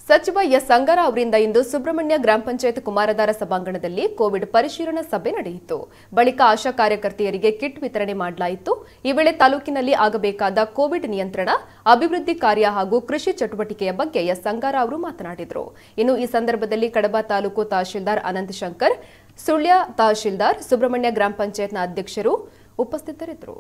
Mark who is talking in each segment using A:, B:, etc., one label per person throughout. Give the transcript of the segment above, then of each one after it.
A: ಸಚಿವ ಎಸ್ ಸಂಗಾರ ಅವರಿಂದ ಇಂದು ಸುಬ್ರಹ್ಮಣ್ಯ ಗ್ರಾಮ ಪಂಚಾಯತ್ ಕುಮಾರಧಾರ ಸಭಾಂಗಣದಲ್ಲಿ ಕೋವಿಡ್ ಪರಿಶೀಲನಾ ಸಭೆ ನಡೆಯಿತು. ಬಳಿಕ ಆಶಾ ಕಾರ್ಯಕರ್ತೆಯರಿಗೆ ಕಿಟ್ ವಿತರಣೆ ಮಾಡಲಾಯಿತು. ಈ ವೇಳೆ ತಾಲೂಕಿನಲ್ಲಿ ಆಗಬೇಕಾದ ಕೋವಿಡ್ ನಿಯಂತ್ರಣ, ಅಭಿವೃದ್ಧಿ ಕಾರ್ಯ ಹಾಗೂ ಕೃಷಿ ಚಟುವಟಿಕೆಯ ಬಗ್ಗೆ ಎಸ್ ಸಂಗಾರ ಅವರು ಮಾತನಾಡಿದರು. ಇನ್ನು ಈ ಸಂದರ್ಭದಲ್ಲಿ ಕಡಬ ತಾಲೂಕು ತಹಶೀಲ್ದಾರ್ ಅನಂತ ಶಂಕರ್, ಸುಳ್ಯ ತಹಶೀಲ್ದಾರ್, ಸುಬ್ರಹ್ಮಣ್ಯ ಗ್ರಾಮ ಪಂಚಾಯತ್ನ ಅಧ್ಯಕ್ಷರು ಉಪಸ್ಥಿತರಿದ್ದರು.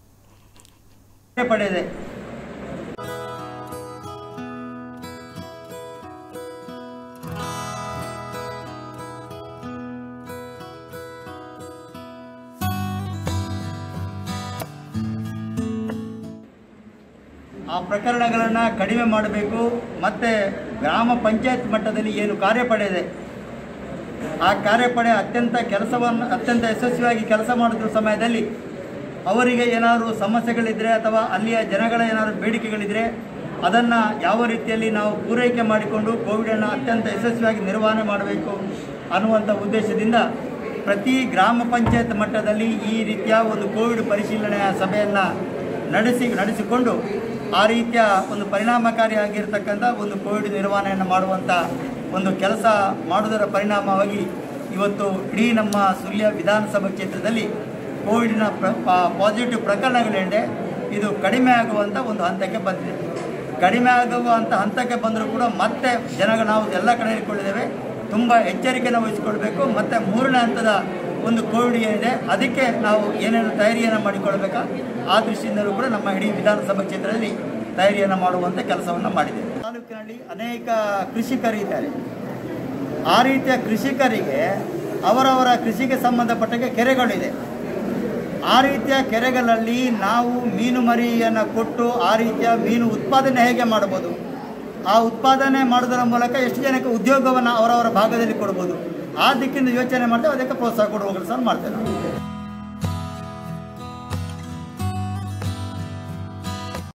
B: ಆ ಪ್ರಕರಣಗಳನ್ನು ಕಡಿಮೆ ಮಾಡಬೇಕು. ಮತ್ತು ಗ್ರಾಮ ಪಂಚಾಯತ್ ಮಟ್ಟದಲ್ಲಿ ಏನು ಕಾರ್ಯಪಡೆ ಇದೆ, ಆ ಕಾರ್ಯಪಡೆ ಅತ್ಯಂತ ಯಶಸ್ವಿಯಾಗಿ ಕೆಲಸ ಮಾಡಿದ ಸಮಯದಲ್ಲಿ ಅವರಿಗೆ ಏನಾದರೂ ಸಮಸ್ಯೆಗಳಿದ್ದರೆ ಅಥವಾ ಅಲ್ಲಿಯ ಜನಗಳ ಏನಾದರೂ ಬೇಡಿಕೆಗಳಿದ್ದರೆ ಅದನ್ನು ಯಾವ ರೀತಿಯಲ್ಲಿ ನಾವು ಪೂರೈಕೆ ಮಾಡಿಕೊಂಡು ಕೋವಿಡನ್ನು ಅತ್ಯಂತ ಯಶಸ್ವಿಯಾಗಿ ನಿರ್ವಹಣೆ ಮಾಡಬೇಕು ಅನ್ನುವಂಥ ಉದ್ದೇಶದಿಂದ ಪ್ರತಿ ಗ್ರಾಮ ಪಂಚಾಯತ್ ಮಟ್ಟದಲ್ಲಿ ಈ ರೀತಿಯ ಒಂದು ಕೋವಿಡ್ ಪರಿಶೀಲನೆಯ ಸಭೆಯನ್ನು ನಡೆಸಿಕೊಂಡು ಆ ರೀತಿಯ ಒಂದು ಪರಿಣಾಮಕಾರಿಯಾಗಿರ್ತಕ್ಕಂಥ ಒಂದು ಕೋವಿಡ್ ನಿರ್ವಹಣೆಯನ್ನು ಮಾಡುವಂಥ ಒಂದು ಕೆಲಸ ಮಾಡುವುದರ ಪರಿಣಾಮವಾಗಿ ಇವತ್ತು ಇಡೀ ನಮ್ಮ ಸುಳ್ಯ ವಿಧಾನಸಭಾ ಕ್ಷೇತ್ರದಲ್ಲಿ ಕೋವಿಡ್ನ ಪಾಸಿಟಿವ್ ಪ್ರಕರಣಗಳೇನಿದೆ ಇದು ಕಡಿಮೆ ಆಗುವಂಥ ಒಂದು ಹಂತಕ್ಕೆ ಬಂದಿದೆ. ಕಡಿಮೆ ಆಗುವಂಥ ಹಂತಕ್ಕೆ ಬಂದರೂ ಕೂಡ ಮತ್ತೆ ನಾವು ಎಲ್ಲ ಕಡೆ ಇಟ್ಕೊಂಡಿದ್ದೇವೆ. ತುಂಬ ಎಚ್ಚರಿಕೆಯನ್ನು ವಹಿಸಿಕೊಳ್ಬೇಕು. ಮತ್ತು ಮೂರನೇ ಹಂತದ ಒಂದು ಕೋವಿಡ್ ಏನಿದೆ ಅದಕ್ಕೆ ನಾವು ಏನೇನು ತಯಾರಿಯನ್ನು ಮಾಡಿಕೊಳ್ಬೇಕಾ ಆ ದೃಷ್ಟಿಯಿಂದಲೂ ಕೂಡ ನಮ್ಮ ಇಡೀ ವಿಧಾನಸಭಾ ಕ್ಷೇತ್ರದಲ್ಲಿ ತಯಾರಿಯನ್ನು ಮಾಡುವಂಥ ಕೆಲಸವನ್ನು ಮಾಡಿದೆ. ತಾಲೂಕಿನಲ್ಲಿ ಅನೇಕ ಕೃಷಿಕರಿದ್ದಾರೆ. ಆ ರೀತಿಯ ಕೃಷಿಕರಿಗೆ ಅವರವರ ಕೃಷಿಗೆ ಸಂಬಂಧಪಟ್ಟ ಕೆರೆಗಳಿದೆ. ಆ ರೀತಿಯ ಕೆರೆಗಳಲ್ಲಿ ನಾವು ಮೀನು ಮರಿಯನ್ನು ಕೊಟ್ಟು ಆ ರೀತಿಯ ಮೀನು ಉತ್ಪಾದನೆ ಹೇಗೆ ಮಾಡ್ಬೋದು, ಆ ಉತ್ಪಾದನೆ ಮಾಡೋದರ ಮೂಲಕ ಎಷ್ಟು ಜನಕ್ಕೆ ಉದ್ಯೋಗವನ್ನು ಅವರವರ ಭಾಗದಲ್ಲಿ ಕೊಡ್ಬೋದು, ಆ ದಿಕ್ಕಿಂದ ಯೋಚನೆ ಮಾಡ್ತೇವೆ. ಅದಕ್ಕೆ ಪ್ರೋತ್ಸಾಹ ಕೊಡುವ ಕೆಲಸ ಮಾಡ್ತೇವೆ ನಾವು.